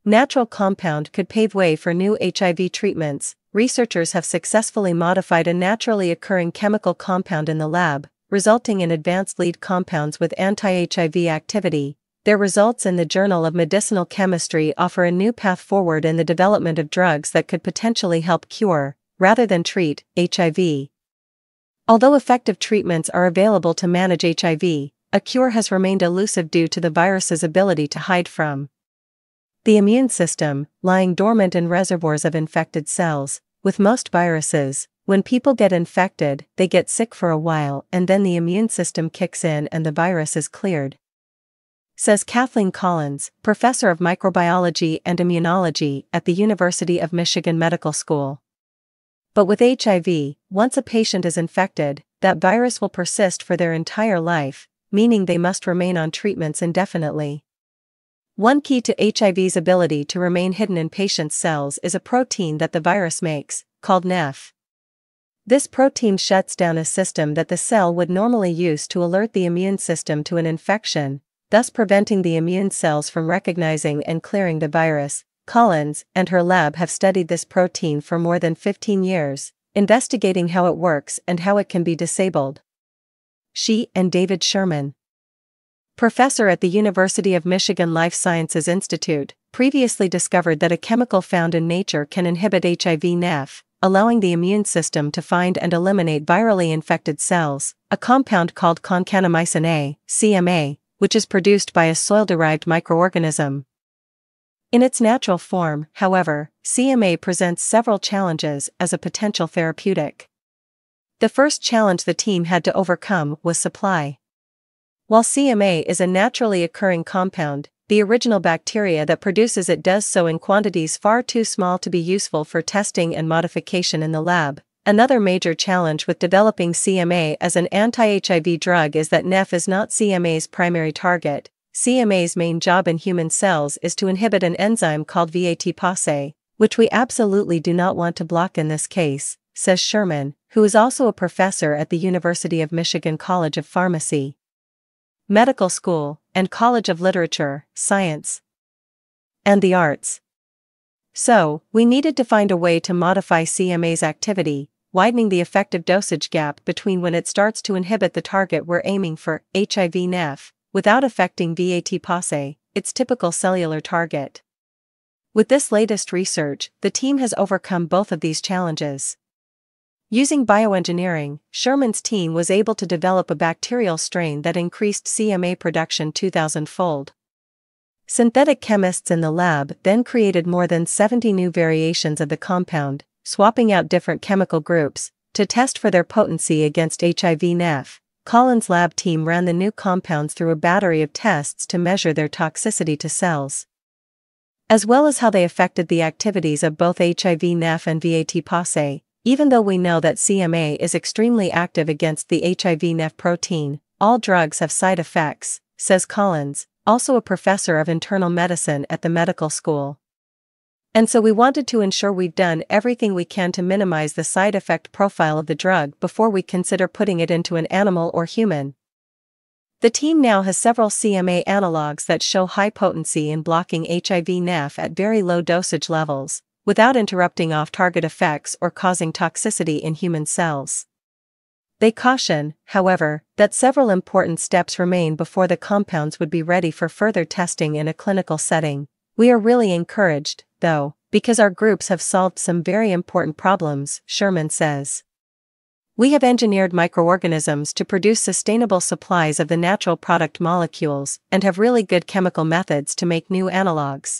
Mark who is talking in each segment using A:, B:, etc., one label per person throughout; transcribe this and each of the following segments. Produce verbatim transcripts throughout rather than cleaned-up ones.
A: natural compound could pave way for new H I V treatments. Researchers have successfully modified a naturally occurring chemical compound in the lab, resulting in advanced lead compounds with anti-H I V activity. Their results in the Journal of Medicinal Chemistry offer a new path forward in the development of drugs that could potentially help cure, rather than treat, H I V. Although effective treatments are available to manage H I V, a cure has remained elusive due to the virus's ability to hide from the immune system, lying dormant in reservoirs of infected cells. With most viruses, when people get infected, they get sick for a while and then the immune system kicks in and the virus is cleared, says Kathleen Collins, professor of microbiology and immunology at the University of Michigan Medical School. But with H I V, once a patient is infected, that virus will persist for their entire life, meaning they must remain on treatments indefinitely. One key to H I V's ability to remain hidden in patients' cells is a protein that the virus makes, called N E F. This protein shuts down a system that the cell would normally use to alert the immune system to an infection, thus preventing the immune cells from recognizing and clearing the virus. Collins and her lab have studied this protein for more than fifteen years, investigating how it works and how it can be disabled. She and David Sherman, professor at the University of Michigan Life Sciences Institute, previously discovered that a chemical found in nature can inhibit H I V N E F, allowing the immune system to find and eliminate virally infected cells. A compound called concanamycin A, C M A, which is produced by a soil-derived microorganism. In its natural form, however, C M A presents several challenges as a potential therapeutic. The first challenge the team had to overcome was supply. While C M A is a naturally occurring compound, the original bacteria that produces it does so in quantities far too small to be useful for testing and modification in the lab. Another major challenge with developing C M A as an anti-H I V drug is that N E F is not C M A's primary target. C M A's main job in human cells is to inhibit an enzyme called V A T Pase, which we absolutely do not want to block in this case, says Sherman, who is also a professor at the University of Michigan College of Pharmacy, Medical School, and College of Literature, Science, and the Arts. So, we needed to find a way to modify C M A's activity, widening the effective dosage gap between when it starts to inhibit the target we're aiming for, H I V N E F, without affecting V A T Pase, its typical cellular target. With this latest research, the team has overcome both of these challenges. Using bioengineering, Sherman's team was able to develop a bacterial strain that increased C M A production two thousand fold. Synthetic chemists in the lab then created more than seventy new variations of the compound, swapping out different chemical groups, to test for their potency against H I V N E F. Collins' lab team ran the new compounds through a battery of tests to measure their toxicity to cells, as well as how they affected the activities of both H I V N E F and V A T Pase. Even though we know that C M A is extremely active against the H I V N E F protein, all drugs have side effects, says Collins, also a professor of internal medicine at the medical school. And so we wanted to ensure we've done everything we can to minimize the side effect profile of the drug before we consider putting it into an animal or human. The team now has several C M A analogs that show high potency in blocking H I V N E F at very low dosage levels, without interrupting off-target effects or causing toxicity in human cells. They caution, however, that several important steps remain before the compounds would be ready for further testing in a clinical setting. We are really encouraged, though, because our groups have solved some very important problems, Sherman says. We have engineered microorganisms to produce sustainable supplies of the natural product molecules and have really good chemical methods to make new analogs.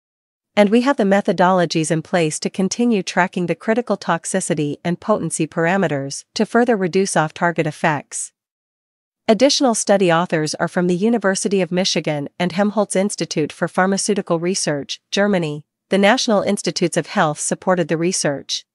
A: And we have the methodologies in place to continue tracking the critical toxicity and potency parameters to further reduce off-target effects. Additional study authors are from the University of Michigan and Helmholtz Institute for Pharmaceutical Research, Germany. The National Institutes of Health supported the research.